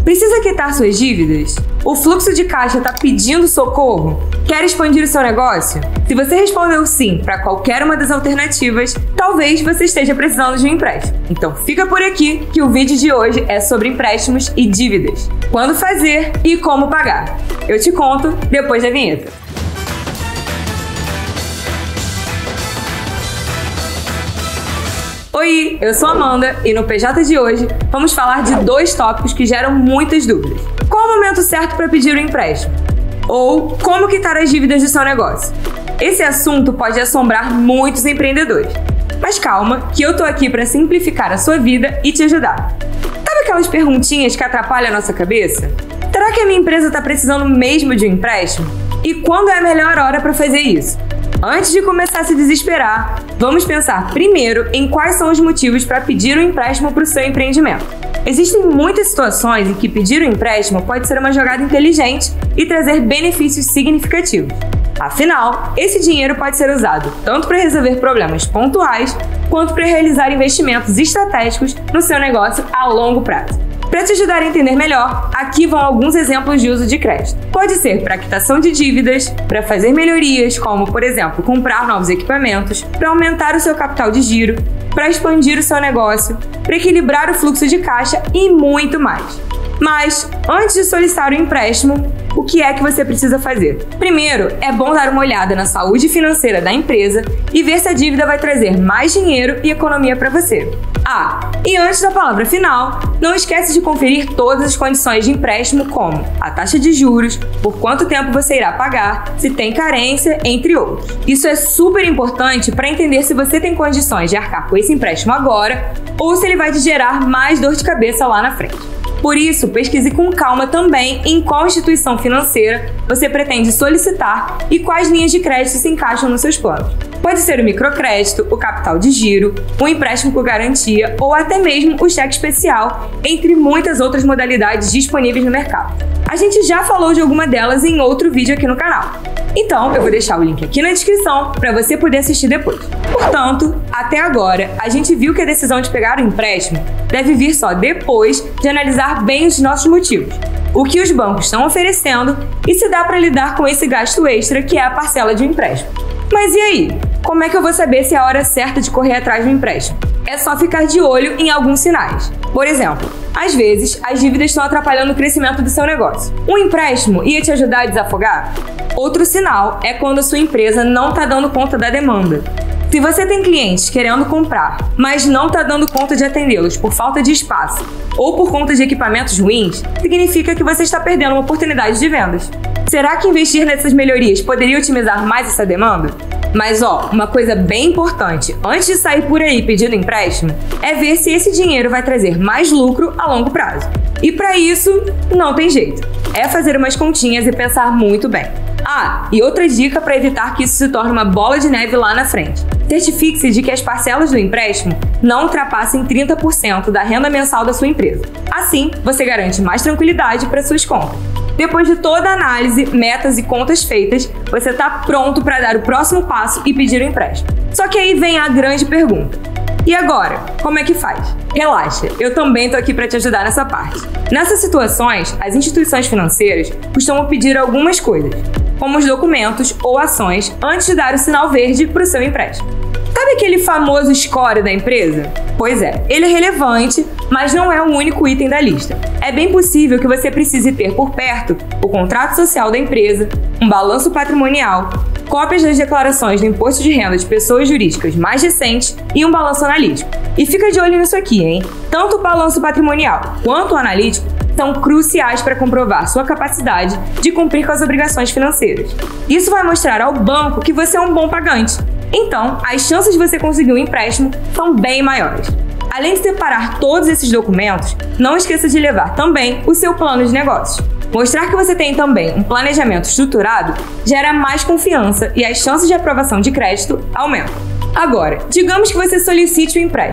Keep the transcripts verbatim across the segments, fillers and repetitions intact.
Precisa quitar suas dívidas? O fluxo de caixa está pedindo socorro? Quer expandir o seu negócio? Se você respondeu sim para qualquer uma das alternativas, talvez você esteja precisando de um empréstimo. Então fica por aqui que o vídeo de hoje é sobre empréstimos e dívidas. Quando fazer e como pagar. Eu te conto depois da vinheta. Oi, eu sou Amanda e no P J de hoje vamos falar de dois tópicos que geram muitas dúvidas. Qual o momento certo para pedir o empréstimo? Ou como quitar as dívidas do seu negócio? Esse assunto pode assombrar muitos empreendedores. Mas calma, que eu tô aqui para simplificar a sua vida e te ajudar. Sabe aquelas perguntinhas que atrapalham a nossa cabeça? Será que a minha empresa está precisando mesmo de um empréstimo? E quando é a melhor hora para fazer isso? Antes de começar a se desesperar, vamos pensar primeiro em quais são os motivos para pedir um empréstimo para o seu empreendimento. Existem muitas situações em que pedir um empréstimo pode ser uma jogada inteligente e trazer benefícios significativos. Afinal, esse dinheiro pode ser usado tanto para resolver problemas pontuais quanto para realizar investimentos estratégicos no seu negócio a longo prazo. Para te ajudar a entender melhor, aqui vão alguns exemplos de uso de crédito. Pode ser para quitação de dívidas, para fazer melhorias, como, por exemplo, comprar novos equipamentos, para aumentar o seu capital de giro, para expandir o seu negócio, para equilibrar o fluxo de caixa e muito mais. Mas, antes de solicitar o empréstimo, o que é que você precisa fazer? Primeiro, é bom dar uma olhada na saúde financeira da empresa e ver se a dívida vai trazer mais dinheiro e economia para você. Ah, e antes da palavra final, não esquece de conferir todas as condições de empréstimo, como a taxa de juros, por quanto tempo você irá pagar, se tem carência, entre outros. Isso é super importante para entender se você tem condições de arcar com esse empréstimo agora ou se ele vai te gerar mais dor de cabeça lá na frente. Por isso, pesquise com calma também em qual instituição financeira você pretende solicitar e quais linhas de crédito se encaixam nos seus planos. Pode ser o microcrédito, o capital de giro, o empréstimo com garantia ou até mesmo o cheque especial, entre muitas outras modalidades disponíveis no mercado. A gente já falou de alguma delas em outro vídeo aqui no canal. Então, eu vou deixar o link aqui na descrição para você poder assistir depois. Portanto, até agora, a gente viu que a decisão de pegar o empréstimo deve vir só depois de analisar bem os nossos motivos, o que os bancos estão oferecendo e se dá para lidar com esse gasto extra que é a parcela de um empréstimo. Mas e aí? Como é que eu vou saber se é a hora certa de correr atrás do empréstimo? É só ficar de olho em alguns sinais. Por exemplo, às vezes, as dívidas estão atrapalhando o crescimento do seu negócio. Um empréstimo ia te ajudar a desafogar? Outro sinal é quando a sua empresa não está dando conta da demanda. Se você tem clientes querendo comprar, mas não está dando conta de atendê-los por falta de espaço ou por conta de equipamentos ruins, significa que você está perdendo uma oportunidade de vendas. Será que investir nessas melhorias poderia otimizar mais essa demanda? Mas ó, uma coisa bem importante, antes de sair por aí pedindo empréstimo, é ver se esse dinheiro vai trazer mais lucro a longo prazo. E para isso, não tem jeito. É fazer umas continhas e pensar muito bem. Ah, e outra dica para evitar que isso se torne uma bola de neve lá na frente. Certifique-se de que as parcelas do empréstimo não ultrapassem trinta por cento da renda mensal da sua empresa. Assim, você garante mais tranquilidade para suas contas. Depois de toda a análise, metas e contas feitas, você está pronto para dar o próximo passo e pedir o empréstimo. Só que aí vem a grande pergunta. E agora, como é que faz? Relaxa, eu também tô aqui para te ajudar nessa parte. Nessas situações, as instituições financeiras costumam pedir algumas coisas, como os documentos ou ações, antes de dar o sinal verde para o seu empréstimo. Sabe aquele famoso score da empresa? Pois é, ele é relevante, mas não é o único item da lista. É bem possível que você precise ter por perto o contrato social da empresa, um balanço patrimonial, cópias das declarações do imposto de renda de pessoas jurídicas mais recentes e um balanço analítico. E fica de olho nisso aqui, hein? Tanto o balanço patrimonial quanto o analítico são cruciais para comprovar sua capacidade de cumprir com as obrigações financeiras. Isso vai mostrar ao banco que você é um bom pagante. Então, as chances de você conseguir um empréstimo são bem maiores. Além de separar todos esses documentos, não esqueça de levar também o seu plano de negócios. Mostrar que você tem também um planejamento estruturado gera mais confiança e as chances de aprovação de crédito aumentam. Agora, digamos que você solicite o empréstimo.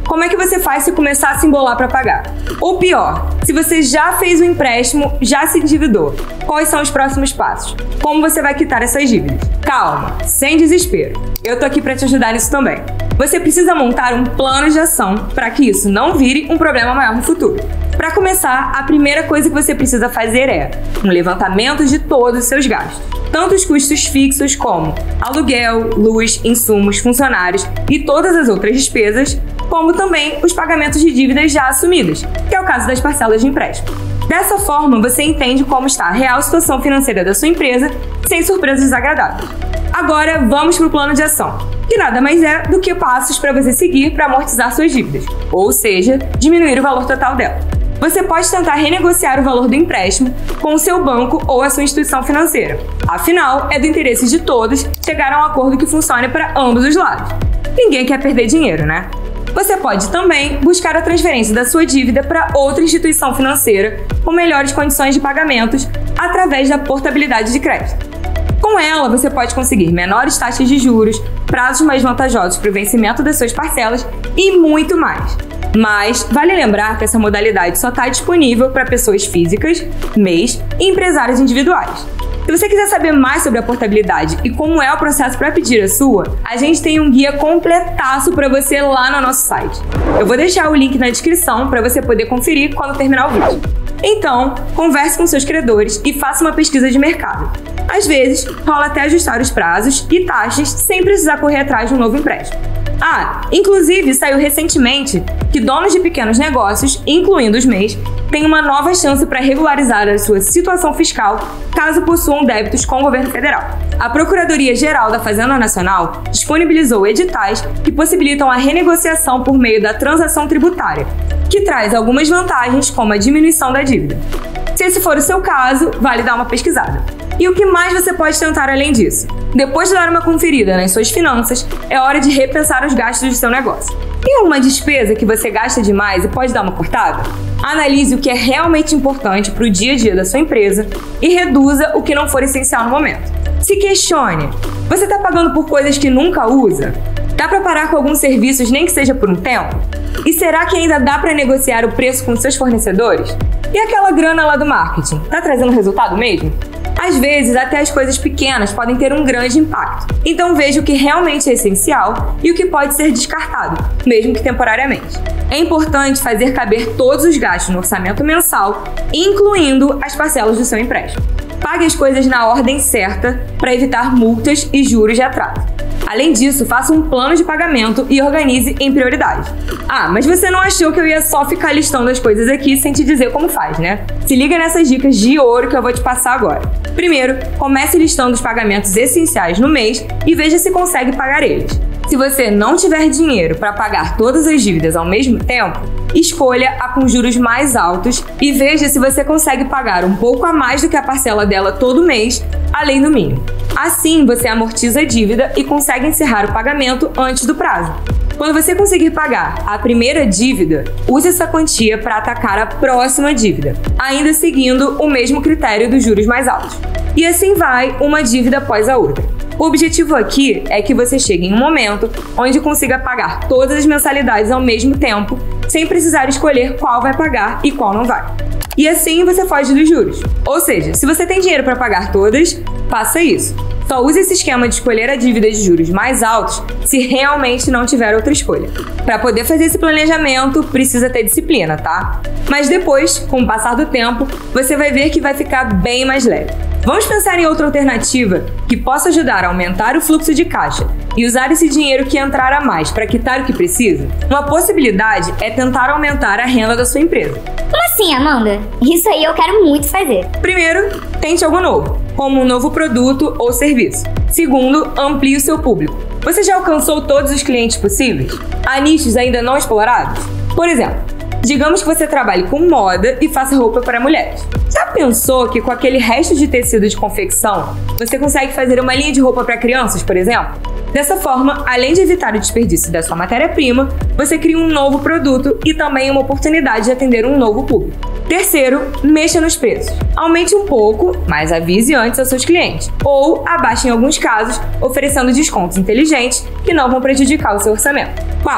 Como é que você faz se começar a se embolar para pagar? Ou pior, se você já fez o empréstimo, já se endividou, quais são os próximos passos? Como você vai quitar essas dívidas? Calma, sem desespero. Eu tô aqui para te ajudar nisso também. Você precisa montar um plano de ação para que isso não vire um problema maior no futuro. Para começar, a primeira coisa que você precisa fazer é um levantamento de todos os seus gastos. Tanto os custos fixos como aluguel, luz, insumos, funcionários e todas as outras despesas, como também os pagamentos de dívidas já assumidas, que é o caso das parcelas de empréstimo. Dessa forma, você entende como está a real situação financeira da sua empresa, sem surpresas desagradáveis. Agora, vamos para o plano de ação, que nada mais é do que passos para você seguir para amortizar suas dívidas, ou seja, diminuir o valor total dela. Você pode tentar renegociar o valor do empréstimo com o seu banco ou a sua instituição financeira. Afinal, é do interesse de todos chegar a um acordo que funcione para ambos os lados. Ninguém quer perder dinheiro, né? Você pode também buscar a transferência da sua dívida para outra instituição financeira com melhores condições de pagamentos através da portabilidade de crédito. Com ela, você pode conseguir menores taxas de juros, prazos mais vantajosos para o vencimento das suas parcelas e muito mais. Mas vale lembrar que essa modalidade só está disponível para pessoas físicas, M E Is e empresários individuais. Se você quiser saber mais sobre a portabilidade e como é o processo para pedir a sua, a gente tem um guia completaço para você lá no nosso site. Eu vou deixar o link na descrição para você poder conferir quando terminar o vídeo. Então, converse com seus credores e faça uma pesquisa de mercado. Às vezes, rola até ajustar os prazos e taxas sem precisar correr atrás de um novo empréstimo. Ah, inclusive saiu recentemente que donos de pequenos negócios, incluindo os M E Is, têm uma nova chance para regularizar a sua situação fiscal caso possuam débitos com o governo federal. A Procuradoria-Geral da Fazenda Nacional disponibilizou editais que possibilitam a renegociação por meio da transação tributária, que traz algumas vantagens como a diminuição da dívida. Se esse for o seu caso, vale dar uma pesquisada. E o que mais você pode tentar além disso? Depois de dar uma conferida nas suas finanças, é hora de repensar os gastos do seu negócio. Tem alguma despesa que você gasta demais e pode dar uma cortada? Analise o que é realmente importante para o dia a dia da sua empresa e reduza o que não for essencial no momento. Se questione: você está pagando por coisas que nunca usa? Dá para parar com alguns serviços nem que seja por um tempo? E será que ainda dá para negociar o preço com seus fornecedores? E aquela grana lá do marketing, tá trazendo resultado mesmo? Às vezes, até as coisas pequenas podem ter um grande impacto. Então veja o que realmente é essencial e o que pode ser descartado, mesmo que temporariamente. É importante fazer caber todos os gastos no orçamento mensal, incluindo as parcelas do seu empréstimo. Pague as coisas na ordem certa para evitar multas e juros de atraso. Além disso, faça um plano de pagamento e organize em prioridade. Ah, mas você não achou que eu ia só ficar listando as coisas aqui sem te dizer como faz, né? Se liga nessas dicas de ouro que eu vou te passar agora. Primeiro, comece listando os pagamentos essenciais no mês e veja se consegue pagar eles. Se você não tiver dinheiro para pagar todas as dívidas ao mesmo tempo, escolha a com juros mais altos e veja se você consegue pagar um pouco a mais do que a parcela dela todo mês, além do mínimo. Assim, você amortiza a dívida e consegue encerrar o pagamento antes do prazo. Quando você conseguir pagar a primeira dívida, use essa quantia para atacar a próxima dívida, ainda seguindo o mesmo critério dos juros mais altos. E assim vai, uma dívida após a outra. O objetivo aqui é que você chegue em um momento onde consiga pagar todas as mensalidades ao mesmo tempo, sem precisar escolher qual vai pagar e qual não vai. E assim você foge dos juros. Ou seja, se você tem dinheiro para pagar todas, faça isso. Só use esse esquema de escolher a dívida de juros mais altos se realmente não tiver outra escolha. Para poder fazer esse planejamento, precisa ter disciplina, tá? Mas depois, com o passar do tempo, você vai ver que vai ficar bem mais leve. Vamos pensar em outra alternativa que possa ajudar a aumentar o fluxo de caixa e usar esse dinheiro que entrar a mais para quitar o que precisa? Uma possibilidade é tentar aumentar a renda da sua empresa. Como assim, Amanda? Isso aí eu quero muito fazer. Primeiro, tente algo novo, como um novo produto ou serviço. Segundo, amplie o seu público. Você já alcançou todos os clientes possíveis? Há nichos ainda não explorados? Por exemplo, digamos que você trabalhe com moda e faça roupa para mulheres. Já pensou que com aquele resto de tecido de confecção, você consegue fazer uma linha de roupa para crianças, por exemplo? Dessa forma, além de evitar o desperdício da sua matéria-prima, você cria um novo produto e também uma oportunidade de atender um novo público. Terceiro, mexa nos preços. Aumente um pouco, mas avise antes aos seus clientes. Ou abaixe em alguns casos, oferecendo descontos inteligentes que não vão prejudicar o seu orçamento. Quarto,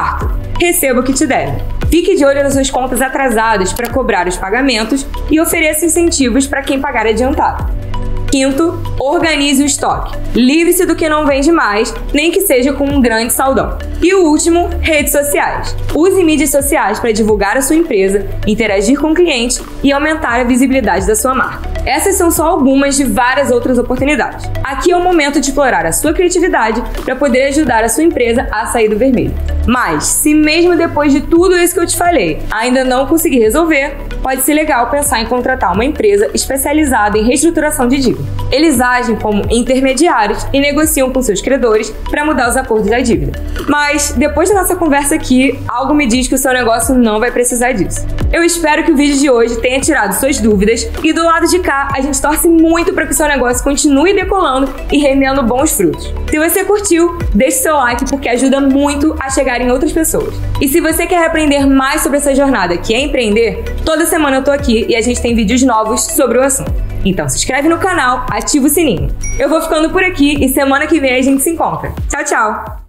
receba o que te deve. Fique de olho nas suas contas atrasadas para cobrar os pagamentos e ofereça incentivos para quem pagar adiantado. Quinto, organize o estoque. Livre-se do que não vende mais, nem que seja com um grande saldão. E o último, redes sociais. Use mídias sociais para divulgar a sua empresa, interagir com o cliente e aumentar a visibilidade da sua marca. Essas são só algumas de várias outras oportunidades. Aqui é o momento de explorar a sua criatividade para poder ajudar a sua empresa a sair do vermelho. Mas, se mesmo depois de tudo isso que eu te falei, ainda não conseguir resolver, pode ser legal pensar em contratar uma empresa especializada em reestruturação de dívida. Eles agem como intermediários e negociam com seus credores para mudar os acordos da dívida. Mas, depois da nossa conversa aqui, algo me diz que o seu negócio não vai precisar disso. Eu espero que o vídeo de hoje tenha tirado suas dúvidas e do lado de cá a gente torce muito para que o seu negócio continue decolando e rendendo bons frutos. Se você curtiu, deixe seu like porque ajuda muito a chegar em outras pessoas. E se você quer aprender mais sobre essa jornada que é empreender, toda semana eu tô aqui e a gente tem vídeos novos sobre o assunto. Então se inscreve no canal, ativa o sininho. Eu vou ficando por aqui e semana que vem a gente se encontra. Tchau, tchau!